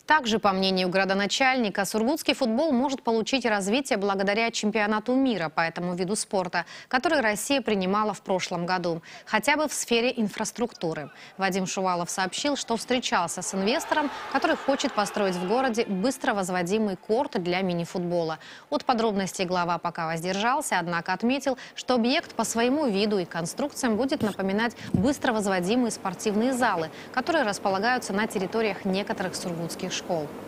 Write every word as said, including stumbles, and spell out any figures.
Также, по мнению градоначальника, сургутский футбол может получить развитие благодаря чемпионату мира по этому виду спорта, который Россия принимала в прошлом году, хотя бы в сфере инфраструктуры. Вадим Шувалов сообщил, что встречался с инвестором, который хочет построить в городе быстро возводимый корт для мини-футбола. От подробностей глава пока воздержался, однако отметил, что объект по своему виду и конструкциям будет напоминать быстро возводимые спортивные залы, которые располагаются на территориях некоторых сургутских школ.